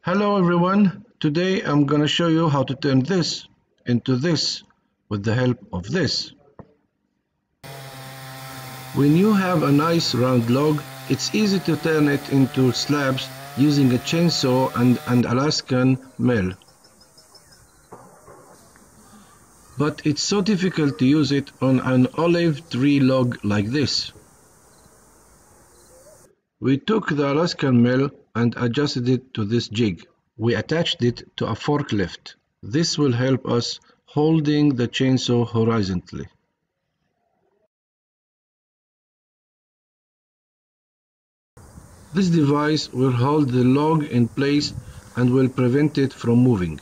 Hello everyone, today I'm gonna show you how to turn this into this with the help of this. When you have a nice round log, it's easy to turn it into slabs using a chainsaw and an Alaskan mill. But it's so difficult to use it on an olive tree log like this. We took the Alaskan mill and adjusted it to this jig. We attached it to a forklift. This will help us holding the chainsaw horizontally. This device will hold the log in place and will prevent it from moving.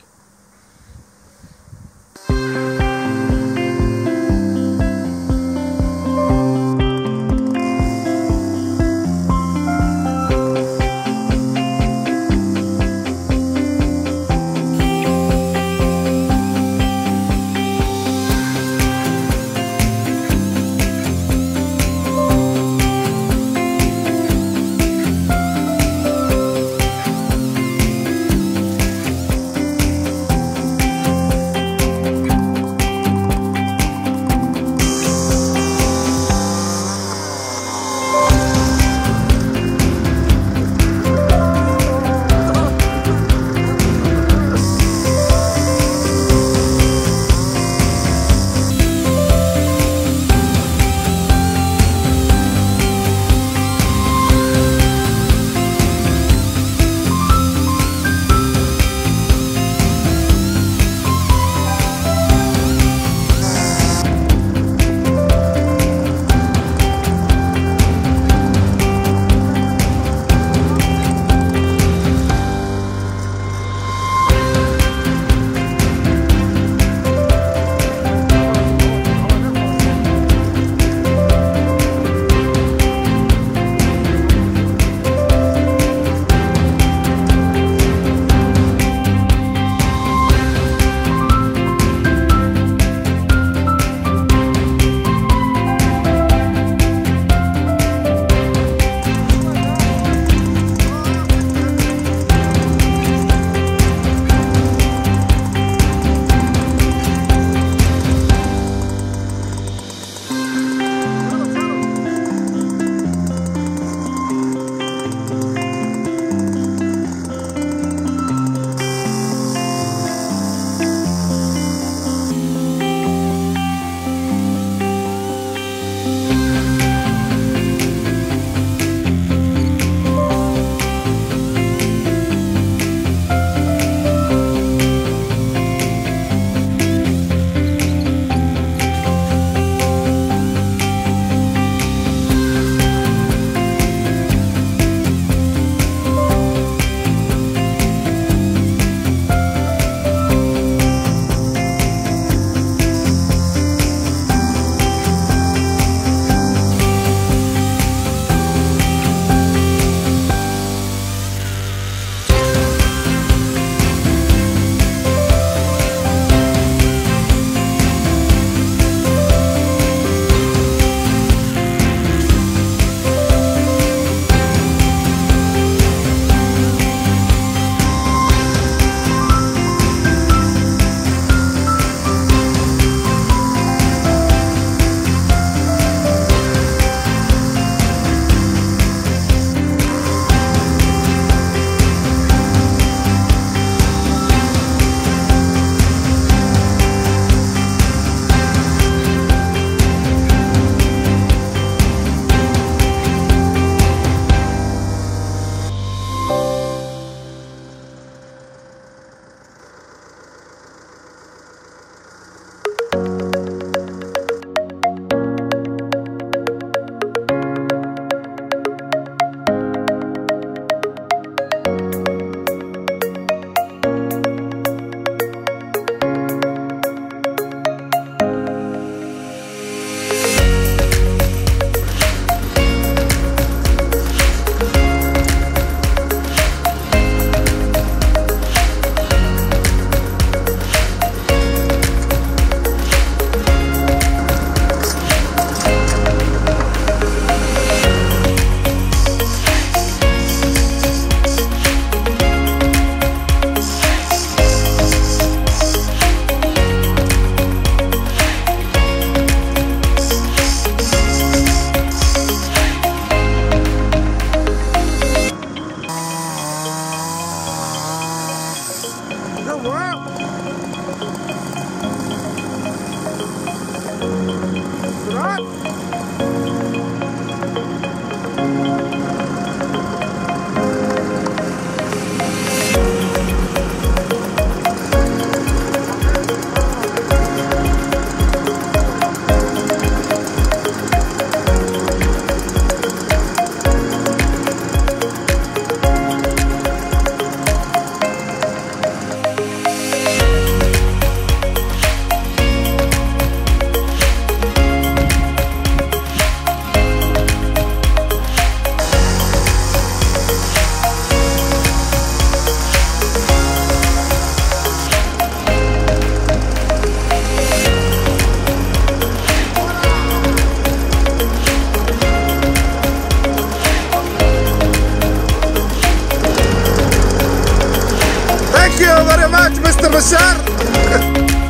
Thank you very much, Mr. Bashar.